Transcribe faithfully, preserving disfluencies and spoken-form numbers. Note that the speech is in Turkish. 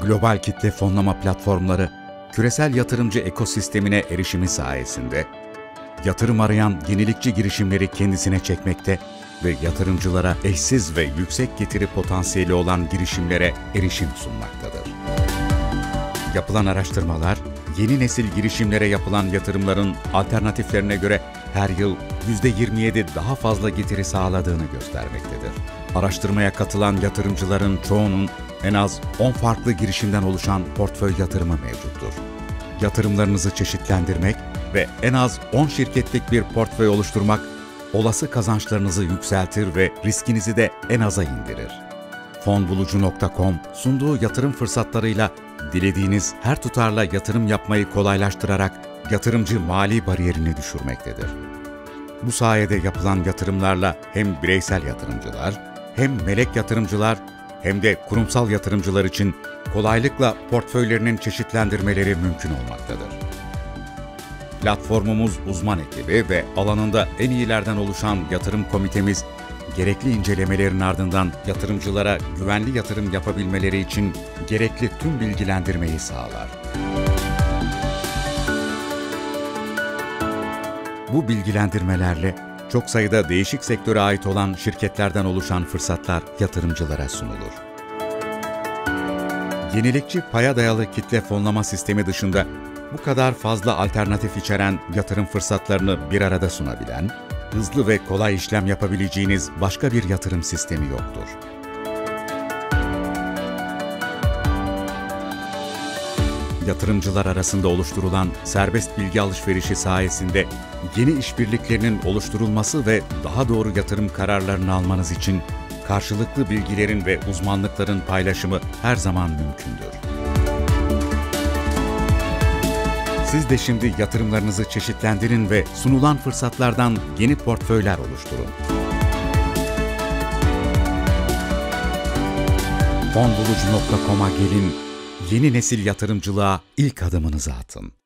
global kitle fonlama platformları, küresel yatırımcı ekosistemine erişimi sayesinde, yatırım arayan yenilikçi girişimleri kendisine çekmekte ve yatırımcılara eşsiz ve yüksek getiri potansiyeli olan girişimlere erişim sunmaktadır. Yapılan araştırmalar, yeni nesil girişimlere yapılan yatırımların alternatiflerine göre her yıl yüzde yirmi yedi daha fazla getiri sağladığını göstermektedir. Araştırmaya katılan yatırımcıların çoğunun en az on farklı girişimden oluşan portföy yatırımı mevcuttur. Yatırımlarınızı çeşitlendirmek ve en az on şirketlik bir portföy oluşturmak, olası kazançlarınızı yükseltir ve riskinizi de en aza indirir. fonbulucu nokta com sunduğu yatırım fırsatlarıyla dilediğiniz her tutarla yatırım yapmayı kolaylaştırarak yatırımcı mali bariyerini düşürmektedir. Bu sayede yapılan yatırımlarla hem bireysel yatırımcılar, hem melek yatırımcılar, hem de kurumsal yatırımcılar için kolaylıkla portföylerinin çeşitlendirmeleri mümkün olmaktadır. Platformumuz uzman ekibi ve alanında en iyilerden oluşan yatırım komitemiz, gerekli incelemelerin ardından yatırımcılara güvenli yatırım yapabilmeleri için gerekli tüm bilgilendirmeyi sağlar. Bu bilgilendirmelerle çok sayıda değişik sektöre ait olan şirketlerden oluşan fırsatlar yatırımcılara sunulur. Yenilikçi paya dayalı kitle fonlama sistemi dışında bu kadar fazla alternatif içeren yatırım fırsatlarını bir arada sunabilen, hızlı ve kolay işlem yapabileceğiniz başka bir yatırım sistemi yoktur. Yatırımcılar arasında oluşturulan serbest bilgi alışverişi sayesinde yeni işbirliklerinin oluşturulması ve daha doğru yatırım kararlarını almanız için karşılıklı bilgilerin ve uzmanlıkların paylaşımı her zaman mümkündür. Siz de şimdi yatırımlarınızı çeşitlendirin ve sunulan fırsatlardan yeni portföyler oluşturun. fonbulucu nokta com'a gelin, yeni nesil yatırımcılığa ilk adımınızı atın.